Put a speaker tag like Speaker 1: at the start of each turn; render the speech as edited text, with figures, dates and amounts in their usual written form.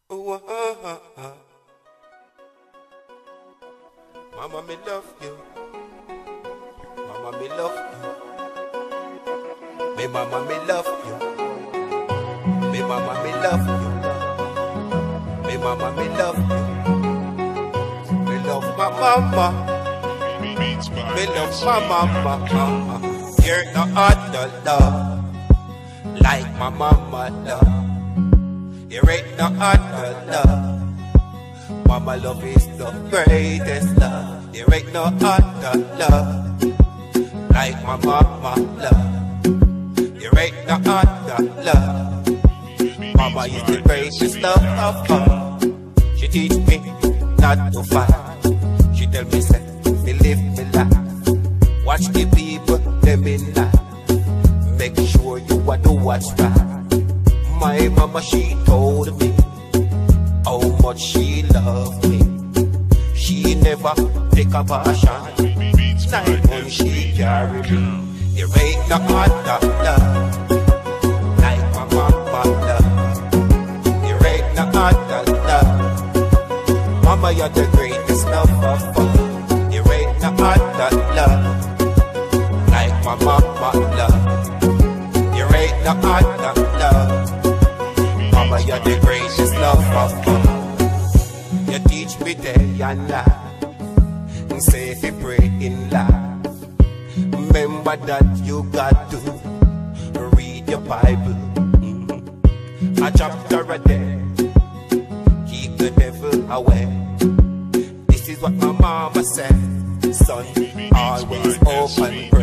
Speaker 1: Oh, Mama, me love you. Mama, me love you. Me mama, me love you. Me mama, me love you. Me mama, me love you. Me love my mama. Me love my mama. You're no other love like my mama love. You ain't no other love. Mama love is the greatest love. There ain't no other love like my mama love. There ain't no other love. Mama is the greatest love of all. She teach me not to fight. She tell me say, me live me life. Watch the people, them in life. Make sure you want to watch right. My mama, she told me how much she loved me. She never take a passion. 9 months she carried me. There ain't no other love like my mama love. There ain't no other love. Mama, you're the greatest love of all. There ain't no other love like my mama love. There ain't no other love. Mama, you're the greatest love of all. You teach me day and night. Say if you pray in life, remember that you got to read your Bible. A chapter a day, keep the devil away. This is what my mama said. Son, always open.